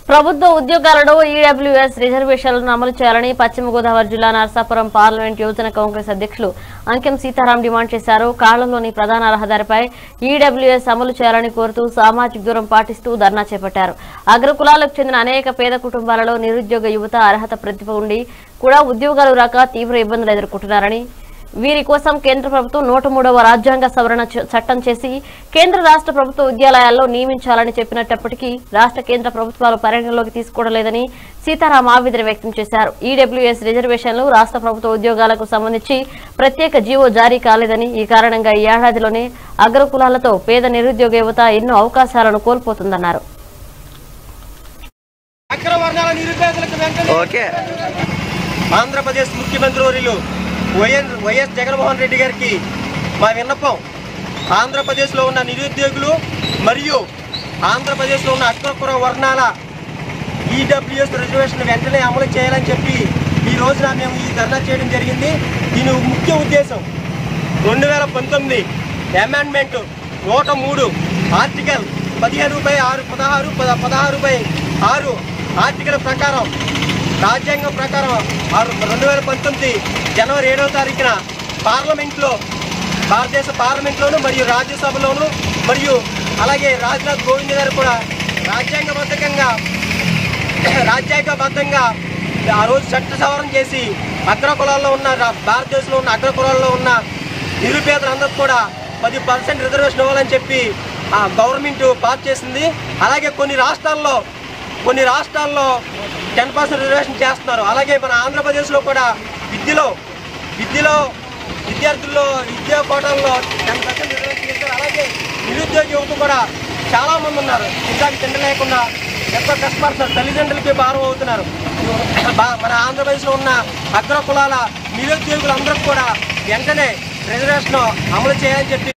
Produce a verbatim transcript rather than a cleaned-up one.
ప్రభుత్వ ఉద్యోగాలలో ఈడబ్ల్యూఎస్ రిజర్వేషన్లను అమలు చేయాలని పశ్చిమ గోదావరి జిల్లా నరసాపురం పార్లమెంట్ యువజన కాంగ్రెస్ అధ్యక్షులు అంకెం సీతారాం డిమాండ్ చేశారు. కాళ్లలోని ప్రధాన రహదారిపై ఈడబ్ల్యూఎస్ అమలు చేయాలని కోరుతూ సామాజిక దూరం పాటిస్తూ ధర్నా చేపట్టారు. అగ్రకులాలకు చెందిన అనేక పేద కుటుంబాలలో నిరుద్యోగ యువత అర్హత ప్రతిభ ఉండి కూడా ఉద్యోగాలు రాక తీవ్ర ఇబ్బందులు ఎదుర్కొంటున్నారని, వీరి కోసం కేంద్ర ప్రభుత్వం నూట మూడవ రాజ్యాంగ సవరణ చట్టం చేసి కేంద్ర రాష్ట్ర ప్రభుత్వ విద్యాలయాల్లో నియమించాలని చెప్పినప్పటికీ రాష్ట్ర కేంద్ర ప్రభుత్వాలు పరిగణలోకి తీసుకోవడం లేదని సీతారాం ఆవేదన వ్యక్తం చేశారు. ఈడబ్ల్యూఎస్ రిజర్వేషన్లు రాష్ట్ర ప్రభుత్వ ఉద్యోగాలకు సంబంధించి ప్రత్యేక జీవో జారీ కాలేదని, ఈ కారణంగా ఈ ఏడాదిలోనే అగ్రకులాలతో పేద నిరుద్యోగ యువత ఎన్నో అవకాశాలను కోల్పోతుందన్నారు. ఆంధ్రప్రదేశ్ ముఖ్యమంత్రి వర్యులు వైఎస్ జగన్మోహన్ రెడ్డి గారికి మా విన్నపం, ఆంధ్రప్రదేశ్లో ఉన్న నిరుద్యోగులు మరియు ఆంధ్రప్రదేశ్లో ఉన్న అగ్రకుల వర్ణాల ఈడబ్ల్యూఎస్ రిజర్వేషన్ వెంటనే అమలు చేయాలని చెప్పి ఈ రోజున మేము ఈ ధర్నా చేయడం జరిగింది. దీని ముఖ్య ఉద్దేశం రెండు వేల పంతొమ్మిది అమెండ్మెంట్ నూట మూడు ఆర్టికల్ పదిహేను బై ఆరు పదహారు పదహారు బై ఆరు ఆర్టికల్ ప్రకారం, రాజ్యాంగం ప్రకారం ఆరు రెండు వేల పంతొమ్మిది జనవరి ఏడవ తారీఖున పార్లమెంట్లో, భారతదేశ పార్లమెంట్లోను మరియు రాజ్యసభలోను మరియు అలాగే రాజ్నాథ్ కోవింద్ గారు కూడా రాజ్యాంగబద్ధంగా రాజ్యాంగబద్ధంగా ఆ రోజు చట్ట సవరణ చేసి అగ్రకులాల్లో ఉన్న భారతదేశంలో ఉన్న అగ్రకులాల్లో ఉన్న నిరుపేదలందరికీ కూడా పది పర్సెంట్ రిజర్వేషన్ ఇవ్వాలని చెప్పి ఆ గవర్నమెంట్ పాస్ చేసింది. అలాగే కొన్ని రాష్ట్రాల్లో కొన్ని రాష్ట్రాల్లో టెన్ పర్సెంట్ రిజర్వేషన్ చేస్తున్నారు. అలాగే మన ఆంధ్రప్రదేశ్లో కూడా విద్యలో విద్యలో విద్యార్థుల్లో విద్యా కోటాల్లో టెన్ పర్సెంట్ రిజర్వేషన్ చేస్తారు. అలాగే నిరుద్యోగ యువత కూడా చాలామంది ఉన్నారు. ఇందాక తిండి లేకుండా ఎంతో కష్టపడుతున్నారు, తల్లిదండ్రులకి భారం అవుతున్నారు. మన ఆంధ్రప్రదేశ్లో ఉన్న అగ్ర కులాల నిరుద్యోగులందరికీ కూడా వెంటనే రిజర్వేషన్ అమలు చేయాలని చెప్పి